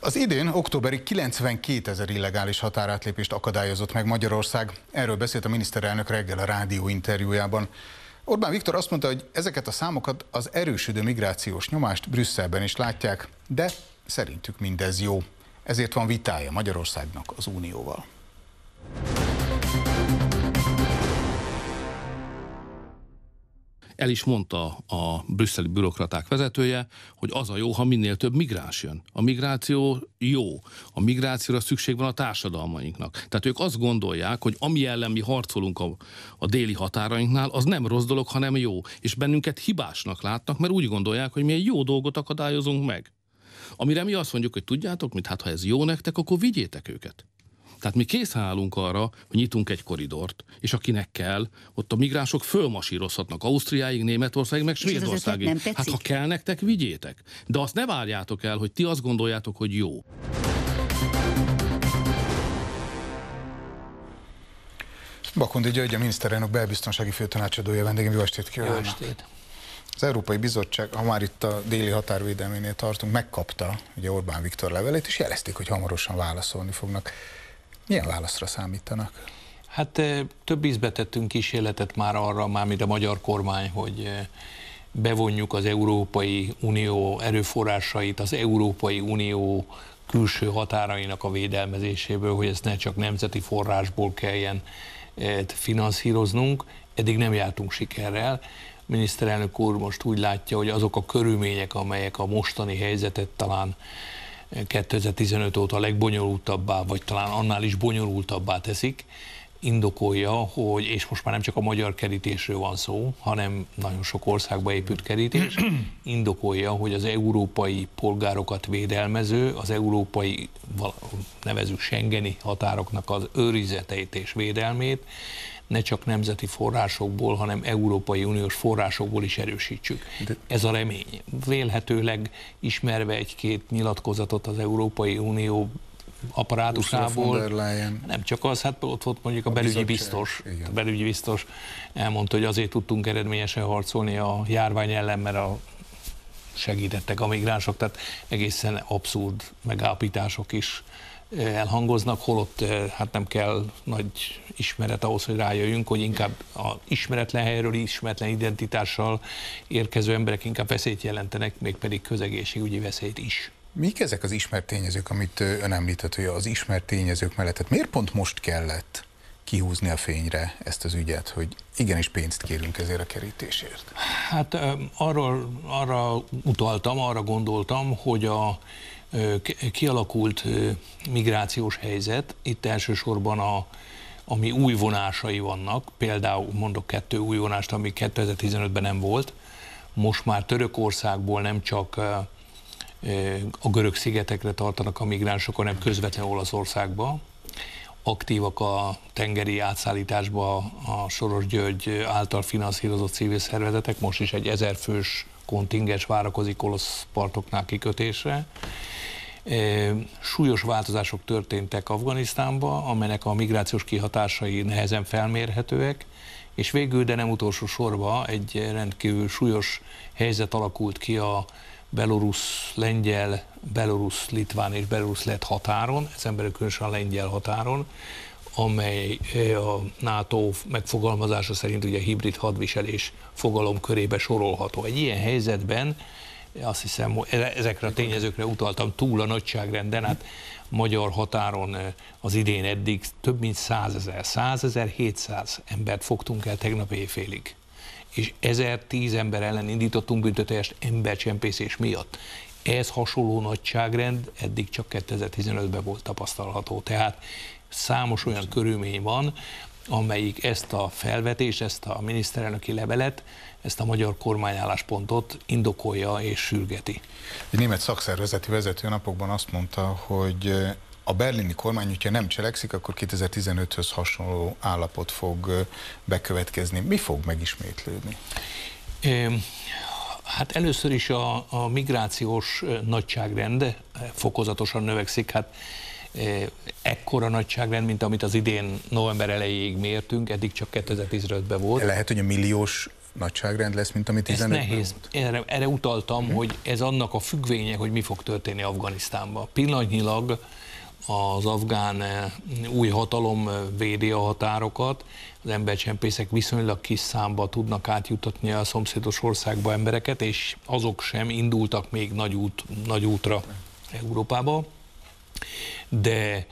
Az idén októberig 92 000 illegális határátlépést akadályozott meg Magyarország. Erről beszélt a miniszterelnök reggel a rádió interjújában. Orbán Viktor azt mondta, hogy ezeket a számokat az erősödő migrációs nyomást Brüsszelben is látják, de szerintük mindez jó. Ezért van vitája Magyarországnak az Unióval. El is mondta a brüsszeli bürokraták vezetője, hogy az a jó, ha minél több migráns jön. A migráció jó. A migrációra szükség van a társadalmainknak. Tehát ők azt gondolják, hogy ami ellen mi harcolunk a déli határainknál, az nem rossz dolog, hanem jó. És bennünket hibásnak látnak, mert úgy gondolják, hogy mi egy jó dolgot akadályozunk meg. Amire mi azt mondjuk, hogy tudjátok mit, hát ha ez jó nektek, akkor vigyétek őket. Tehát mi készen állunk arra, hogy nyitunk egy koridort, és akinek kell, ott a migránsok fölmasírozhatnak Ausztriáig, Németországig, meg Svédországig. Hát ha kell nektek, vigyétek. De azt ne várjátok el, hogy ti azt gondoljátok, hogy jó. Bakundi György, a miniszterelnök belbiztonsági főtanácsadója, vendégem, jó estét kívánok! Jó estét! Az Európai Bizottság, ha már itt a déli határvédelménél tartunk, megkapta ugye Orbán Viktor levelét, és jelezték, hogy hamarosan válaszolni fognak. Milyen válaszra számítanak? Hát több ízbe tettünk kísérletet már arra, mármint a magyar kormány, hogy bevonjuk az Európai Unió erőforrásait, az Európai Unió külső határainak a védelmezéséből, hogy ezt ne csak nemzeti forrásból kelljen finanszíroznunk. Eddig nem jártunk sikerrel. A miniszterelnök úr most úgy látja, hogy azok a körülmények, amelyek a mostani helyzetet talán 2015 óta legbonyolultabbá, vagy talán annál is bonyolultabbá teszik, indokolja, hogy, és most már nem csak a magyar kerítésről van szó, hanem nagyon sok országba épült kerítés, indokolja, hogy az európai polgárokat védelmező, az európai, nevezzük Schengeni határoknak az őrizeteit és védelmét ne csak nemzeti forrásokból, hanem Európai Uniós forrásokból is erősítsük. Ez a remény. Vélhetőleg ismerve egy-két nyilatkozatot az Európai Unió apparátusából, nem csak az, hát ott volt mondjuk a belügyi biztos. A belügyi biztos elmondta, hogy azért tudtunk eredményesen harcolni a járvány ellen, mert segítettek a migránsok, tehát egészen abszurd megállapítások is elhangoznak, holott hát nem kell nagy ismeret ahhoz, hogy rájöjjünk, hogy inkább a ismeretlen helyről, ismeretlen identitással érkező emberek inkább veszélyt jelentenek, mégpedig közegészségügyi veszélyt is. Mik ezek az ismert tényezők, amit ön említett, hogy az ismert tényezők mellett, tehát miért pont most kellett kihúzni a fényre ezt az ügyet, hogy igenis pénzt kérünk ezért a kerítésért? Hát arra utaltam, arra gondoltam, hogy a kialakult migrációs helyzet, itt elsősorban ami új vonásai vannak, például mondok 2 új vonást, ami 2015-ben nem volt, most már Törökországból nem csak a görög szigetekre tartanak a migránsok, hanem közvetlenül Olaszországba. Aktívak a tengeri átszállításba a Soros György által finanszírozott civil szervezetek, most is egy 1000 fős kontingens várakozik olasz partoknál kikötésre. Súlyos változások történtek Afganisztánban, amelynek a migrációs kihatásai nehezen felmérhetőek, és végül, de nem utolsó sorban egy rendkívül súlyos helyzet alakult ki a belorusz-lengyel, belorusz-litván és belorusz-lett határon, ezen belül különösen a lengyel határon, amely a NATO megfogalmazása szerint ugye hibrid hadviselés fogalom körébe sorolható. Egy ilyen helyzetben azt hiszem, ezekre a tényezőkre utaltam túl a nagyságrenden, hát magyar határon az idén eddig több mint 100.700 embert fogtunk el tegnap éjfélig. És 1010 ember ellen indítottunk büntetőeljárást embercsempészés miatt. Ez hasonló nagyságrend eddig csak 2015-ben volt tapasztalható. Tehát számos olyan körülmény van, amelyik ezt a felvetést, ezt a miniszterelnöki levelet, ezt a magyar kormányálláspontot indokolja és sürgeti. Egy német szakszervezeti vezető napokban azt mondta, hogy a berlini kormány, hogyha nem cselekszik, akkor 2015-höz hasonló állapot fog bekövetkezni. Mi fog megismétlődni? Hát először is a migrációs nagyságrend fokozatosan növekszik. Hát ekkora nagyságrend, mint amit az idén november elejéig mértünk, eddig csak 2015-ben volt. Lehet, hogy a milliós nagyságrend lesz, mint ami 15-ben Ez nehéz. Erre utaltam, hogy ez annak a függvénye, hogy mi fog történni Afganisztánban. Pillanatnyilag az afgán új hatalom védi a határokat, az embercsempészek viszonylag kis számba tudnak átjutatni a szomszédos országba embereket, és azok sem indultak még nagy útra Európába, de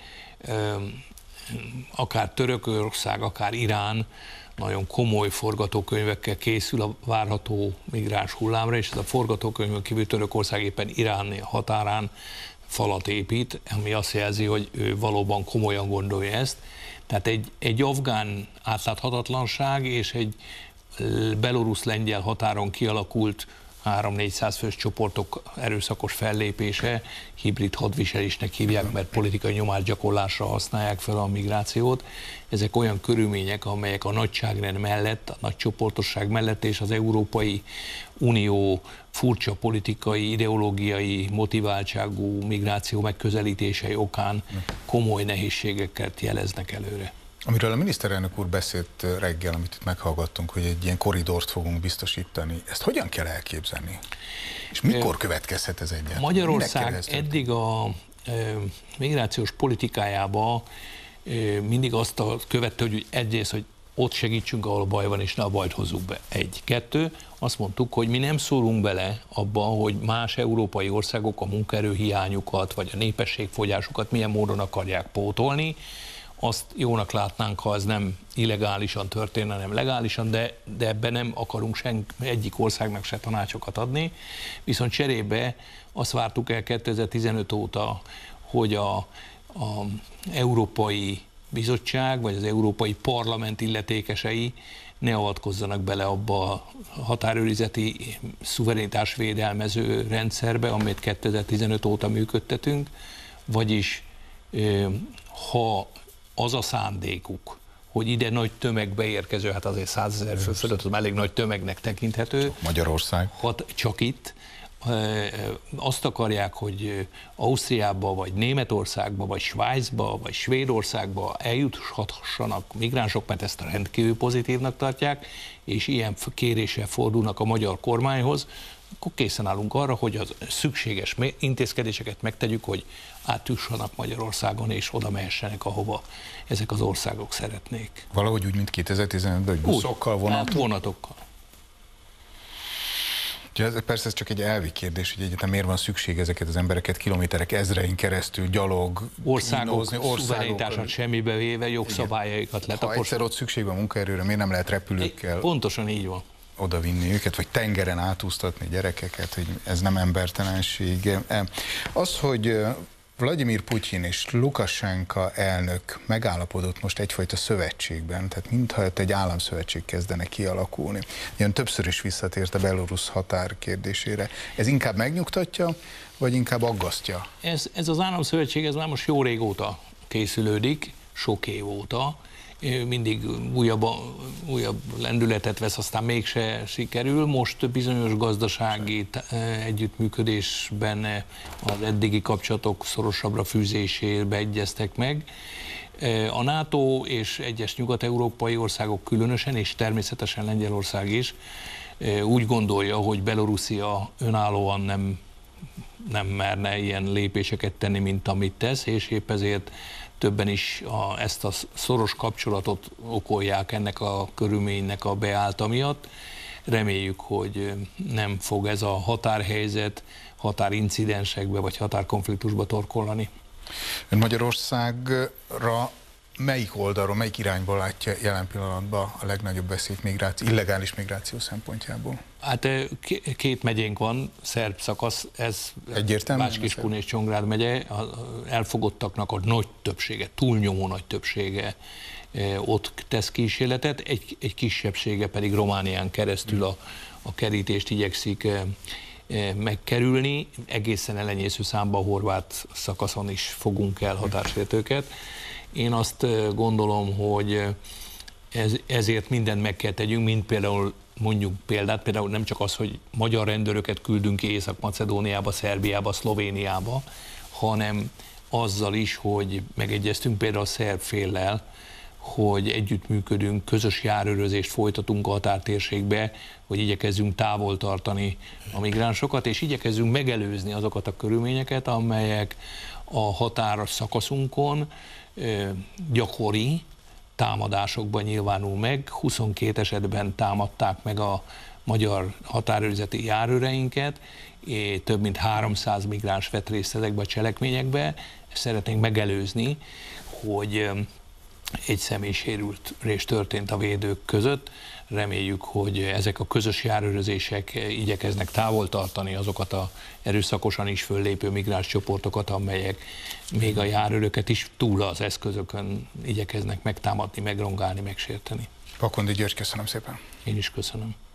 akár Törökország, akár Irán nagyon komoly forgatókönyvekkel készül a várható migráns hullámra, és ez a forgatókönyvön kívül Törökország éppen Irán határán falat épít, ami azt jelzi, hogy ő valóban komolyan gondolja ezt. Tehát egy afgán átláthatatlanság és egy belorusz-lengyel határon kialakult 300-400 fős csoportok erőszakos fellépése, hibrid hadviselésnek hívják, mert politikai nyomásgyakorlásra használják fel a migrációt. Ezek olyan körülmények, amelyek a nagyságrend mellett, a nagy csoportosság mellett és az Európai Unió furcsa politikai, ideológiai motiváltságú migráció megközelítései okán komoly nehézségeket jeleznek előre. Amiről a miniszterelnök úr beszélt reggel, amit itt meghallgattunk, hogy egy ilyen koridort fogunk biztosítani. Ezt hogyan kell elképzelni? És mikor következhet ez egyáltalán? Magyarország eddig a migrációs politikájába mindig azt követte, hogy egyrészt, hogy ott segítsünk, ahol a baj van, és ne a bajt hozzuk be. 1. 2. Azt mondtuk, hogy mi nem szólunk bele abba, hogy más európai országok a munkaerőhiányukat, vagy a népességfogyásukat milyen módon akarják pótolni. Azt jónak látnánk, ha ez nem illegálisan történne, nem legálisan, de ebben nem akarunk egyik országnak se tanácsokat adni. Viszont cserébe azt vártuk el 2015 óta, hogy a Európai Bizottság, vagy az Európai Parlament illetékesei ne avatkozzanak bele abba a határőrizeti szuverenitás védelmező rendszerbe, amit 2015 óta működtetünk, vagyis ha az a szándékuk, hogy ide nagy tömegbe érkező, hát azért 100 000 fő fölött, az elég nagy tömegnek tekinthető. Magyarország. Csak itt. Azt akarják, hogy Ausztriába, vagy Németországba, vagy Svájcba, vagy Svédországba eljuthassanak migránsok, mert ezt rendkívül pozitívnak tartják, és ilyen kéréssel fordulnak a magyar kormányhoz, akkor készen állunk arra, hogy az szükséges intézkedéseket megtegyük, hogy átjussanak Magyarországon, és oda mehessenek, ahova ezek az országok szeretnék. Valahogy úgy, mint 2015-ben, hogy buszokkal, vonatokkal. Persze ez csak egy elvi kérdés, hogy egyáltalán miért van szükség ezeket az embereket kilométerek ezrein keresztül gyalog országok szuverenitását semmibe véve jogszabályaikat letaposni. Ha egyszer ott szükség van munkaerőre, miért nem lehet repülőkkel pontosan így van oda vinni őket, vagy tengeren átúsztatni gyerekeket, hogy ez nem embertelenség. Az, hogy Vladimir Putyin és Lukasenka elnök megállapodott most egyfajta szövetségben, tehát mintha egy államszövetség kezdene kialakulni. Ilyen többször is visszatért a belorusz határ kérdésére. Ez inkább megnyugtatja, vagy inkább aggasztja? Ez az államszövetség, ez már most jó régóta készülődik, sok év óta. Mindig újabb lendületet vesz, aztán mégse sikerül. Most bizonyos gazdasági együttműködésben az eddigi kapcsolatok szorosabbra fűzésébe egyeztek meg. A NATO és egyes nyugat-európai országok különösen, és természetesen Lengyelország is úgy gondolja, hogy Belorusszia önállóan nem merne ilyen lépéseket tenni, mint amit tesz, és épp ezért többen is ezt a szoros kapcsolatot okolják ennek a körülménynek a beállta miatt. Reméljük, hogy nem fog ez a határhelyzet határincidensekbe vagy határkonfliktusba torkollani. Ön Magyarországra melyik oldalról, melyik irányból látja jelen pillanatban a legnagyobb veszélyt illegális migráció szempontjából? Hát 2 megyénk van, szerb szakasz, ez Bács-Kiskun és Csongrád megye, elfogottaknak a nagy többsége, túlnyomó nagy többsége ott tesz kísérletet, egy kisebbsége pedig Románián keresztül a kerítést igyekszik megkerülni, egészen elenyésző számba a horvát szakaszon is fogunk el határsértőket. Én azt gondolom, hogy ezért mindent meg kell tegyünk, mint például mondjuk például nem csak az, hogy magyar rendőröket küldünk ki Észak-Macedóniába, Szerbiába, Szlovéniába, hanem azzal is, hogy megegyeztünk például a szerb féllel, hogy együttműködünk, közös járőrözést folytatunk a határtérségbe, hogy igyekezzünk távol tartani a migránsokat, és igyekezzünk megelőzni azokat a körülményeket, amelyek a határos szakaszunkon gyakori támadásokban nyilvánul meg. 22 esetben támadták meg a magyar határőrizeti járőreinket, több mint 300 migráns vett részt ezekbe a cselekményekbe. Ezt szeretnénk megelőzni, hogy egy személysérülés történt a védők között. Reméljük, hogy ezek a közös járőrözések igyekeznek távol tartani azokat az erőszakosan is föllépő migráns csoportokat, amelyek még a járőröket is túl az eszközökön igyekeznek megtámadni, megrongálni, megsérteni. Pakondi György, köszönöm szépen. Én is köszönöm.